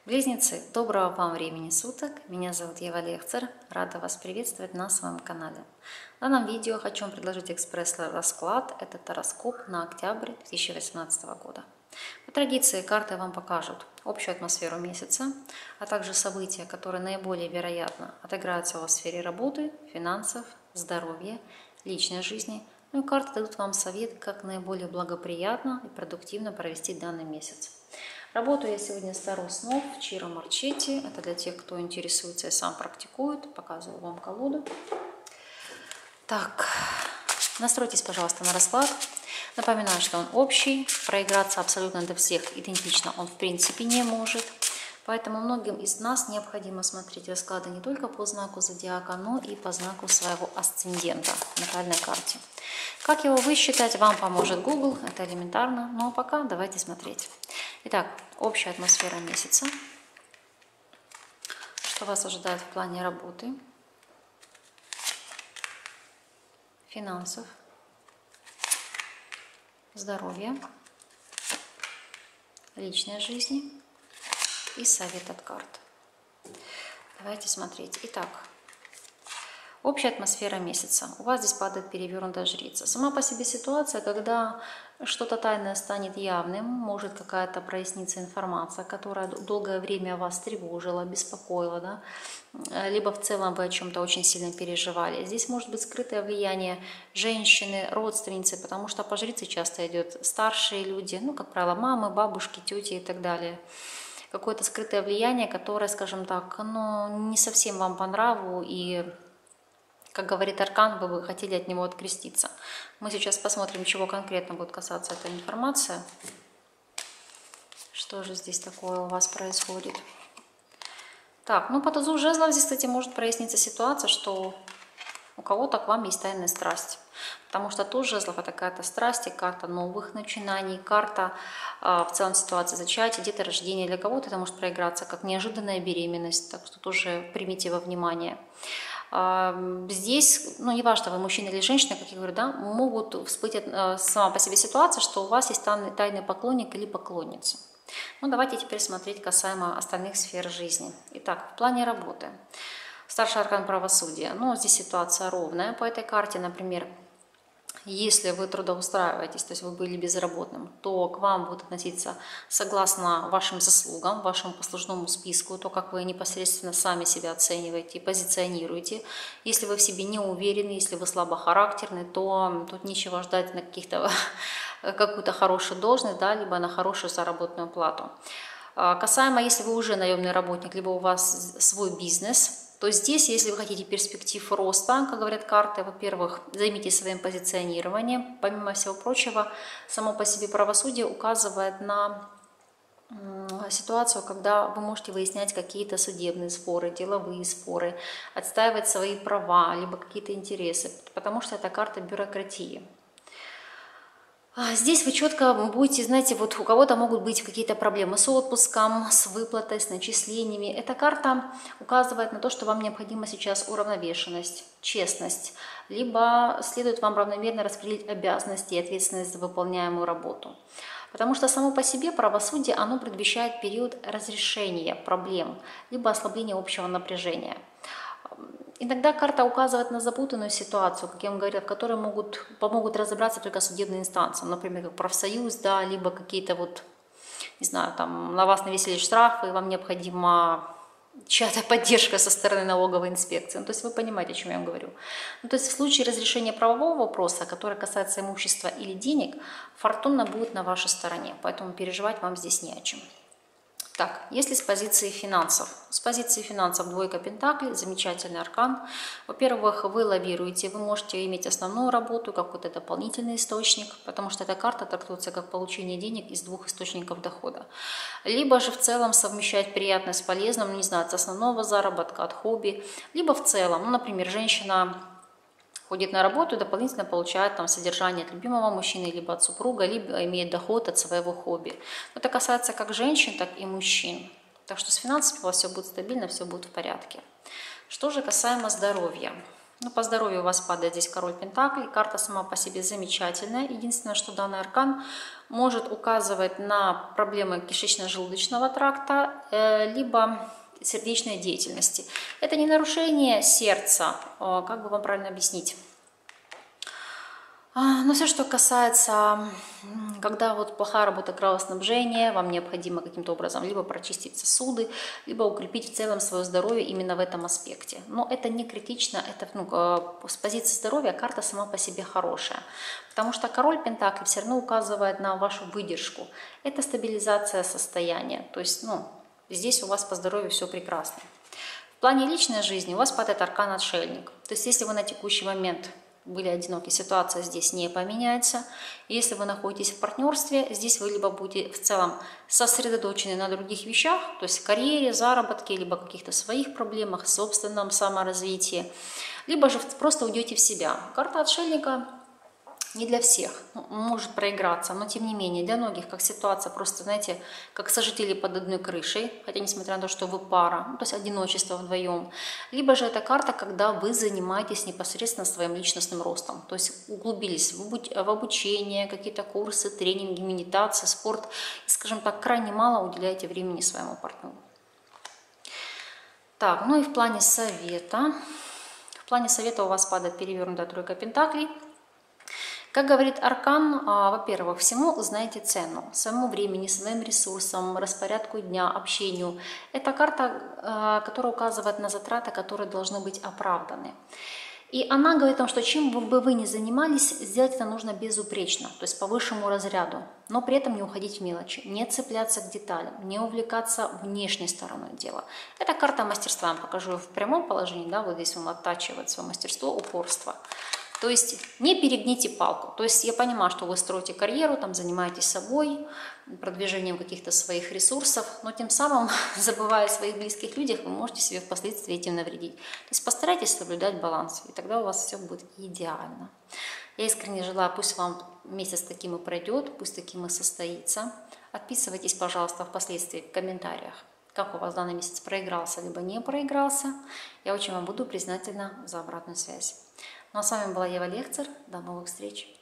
Близнецы, доброго вам времени суток! Меня зовут Ева Лехцер, рада вас приветствовать на своем канале. В данном видео хочу вам предложить экспресс-расклад, это тароскоп на октябрь 2018 года. По традиции карты вам покажут общую атмосферу месяца, а также события, которые наиболее вероятно отыграются у вас в сфере работы, финансов, здоровья, личной жизни. Ну и карты дадут вам совет, как наиболее благоприятно и продуктивно провести данный месяц. Работаю я сегодня с Таро снов Чиро Марчетти. Это для тех, кто интересуется и сам практикует. Показываю вам колоду. Так, настройтесь, пожалуйста, на расклад. Напоминаю, что он общий. Проиграться абсолютно для всех идентично он в принципе не может. Поэтому многим из нас необходимо смотреть расклады не только по знаку зодиака, но и по знаку своего асцендента в натальной карте. Как его высчитать, вам поможет Google, это элементарно. Ну а пока давайте смотреть. Итак, общая атмосфера месяца. Что вас ожидает в плане работы, финансов, здоровья, личной жизни и совет от карт. Давайте смотреть. Итак, общая атмосфера месяца. У вас здесь падает перевернутая жрица. Сама по себе ситуация, когда что-то тайное станет явным, может какая-то проясниться информация, которая долгое время вас тревожила, беспокоила, да? Либо в целом вы о чем-то очень сильно переживали. Здесь может быть скрытое влияние женщины, родственницы, потому что по жрице часто идет старшие люди, ну, как правило, мамы, бабушки, тети и так далее. Какое-то скрытое влияние, которое, скажем так, не совсем вам по нраву, и, как говорит аркан, вы бы хотели от него откреститься. Мы сейчас посмотрим, чего конкретно будет касаться эта информация. Что же здесь такое у вас происходит? Так, ну по тузу жезлов здесь, кстати, может проясниться ситуация, что у кого-то к вам есть тайная страсть. Потому что туз жезлов — это какая-то страсть, и карта новых начинаний, карта в целом ситуации зачатия, деторождения. Для кого-то это может проиграться как неожиданная беременность, так что тоже примите во внимание. Здесь, ну неважно, вы мужчина или женщина, как я говорю, да, могут всплыть сама по себе ситуация, что у вас есть тайный поклонник или поклонница. Ну давайте теперь смотреть касаемо остальных сфер жизни. Итак, в плане работы. Старший аркан правосудия. Ну, здесь ситуация ровная по этой карте. Например, если вы трудоустраиваетесь, то есть вы были безработным, то к вам будут относиться согласно вашим заслугам, вашему послужному списку, то, как вы непосредственно сами себя оцениваете, позиционируете. Если вы в себе не уверены, если вы слабохарактерны, то тут нечего ждать на какую-то хорошую должность, да, либо на хорошую заработную плату. Касаемо, если вы уже наемный работник, либо у вас свой бизнес, то здесь, если вы хотите перспектив роста, как говорят карты, во-первых, займитесь своим позиционированием. Помимо всего прочего, само по себе правосудие указывает на ситуацию, когда вы можете выяснять какие-то судебные споры, деловые споры, отстаивать свои права, либо какие-то интересы, потому что это карта бюрократии. Здесь вы четко будете, знаете, вот у кого-то могут быть какие-то проблемы с отпуском, с выплатой, с начислениями. Эта карта указывает на то, что вам необходима сейчас уравновешенность, честность, либо следует вам равномерно распределить обязанности и ответственность за выполняемую работу. Потому что само по себе правосудие, оно предвещает период разрешения проблем, либо ослабления общего напряжения. Иногда карта указывает на запутанную ситуацию, как я вам говорила, в которой помогут разобраться только судебные инстанции, например, как профсоюз, да, либо какие-то вот, не знаю, там на вас навесили штрафы, и вам необходима чья-то поддержка со стороны налоговой инспекции. Ну, то есть вы понимаете, о чем я вам говорю. Ну, то есть в случае разрешения правового вопроса, который касается имущества или денег, фортуна будет на вашей стороне, поэтому переживать вам здесь не о чем. Так, если с позиции финансов. С позиции финансов двойка пентаклей, замечательный аркан. Во-первых, вы лавируете, вы можете иметь основную работу, какой-то дополнительный источник, потому что эта карта трактуется как получение денег из двух источников дохода. Либо же в целом совмещать приятное с полезным, не знаю, от основного заработка, от хобби, либо в целом, ну, например, женщина ходит на работу и дополнительно получает там содержание от любимого мужчины, либо от супруга, либо имеет доход от своего хобби. Это касается как женщин, так и мужчин. Так что с финансами у вас все будет стабильно, все будет в порядке. Что же касаемо здоровья. Ну, по здоровью у вас падает здесь король Пентаклей. Карта сама по себе замечательная. Единственное, что данный аркан может указывать на проблемы кишечно-желудочного тракта, либо сердечной деятельности. Это не нарушение сердца, как бы вам правильно объяснить. Но все, что касается, когда вот плохая работа кровоснабжения, вам необходимо каким-то образом либо прочистить сосуды, либо укрепить в целом свое здоровье именно в этом аспекте. Но это не критично, это с позиции здоровья карта сама по себе хорошая. Потому что король Пентаклей все равно указывает на вашу выдержку. Это стабилизация состояния. То есть, здесь у вас по здоровью все прекрасно. В плане личной жизни у вас падает аркан Отшельник. То есть, если вы на текущий момент были одиноки, ситуация здесь не поменяется. Если вы находитесь в партнерстве, здесь вы либо будете в целом сосредоточены на других вещах, то есть карьере, заработке, либо каких-то своих проблемах, собственном саморазвитии, либо же просто уйдете в себя. Карта Отшельника не для всех, может проиграться, но тем не менее для многих как ситуация просто, знаете, как сожители под одной крышей, хотя несмотря на то, что вы пара, то есть одиночество вдвоем, либо же это карта, когда вы занимаетесь непосредственно своим личностным ростом, то есть углубились в обучение, какие-то курсы, тренинги, медитация, спорт, и, скажем так, крайне мало уделяете времени своему партнеру. Так, ну и в плане совета у вас падает перевернутая тройка пентаклей. Как говорит аркан, во-первых, всему знаете цену, своему времени, своим ресурсам, распорядку дня, общению. Это карта, которая указывает на затраты, которые должны быть оправданы. И она говорит о том, что чем бы вы ни занимались, сделать это нужно безупречно, то есть по высшему разряду, но при этом не уходить в мелочи, не цепляться к деталям, не увлекаться внешней стороной дела. Это карта мастерства, я вам покажу в прямом положении, да, вот здесь он оттачивает свое мастерство, упорство. То есть не перегните палку. То есть я понимаю, что вы строите карьеру, там занимаетесь собой, продвижением каких-то своих ресурсов, но тем самым, забывая о своих близких людях, вы можете себе впоследствии этим навредить. То есть постарайтесь соблюдать баланс, и тогда у вас все будет идеально. Я искренне желаю, пусть вам месяц таким и пройдет, пусть таким и состоится. Отписывайтесь, пожалуйста, впоследствии в комментариях, как у вас данный месяц проигрался, либо не проигрался. Я очень вам буду признательна за обратную связь. Ну а с вами была Ева Лехцер. До новых встреч!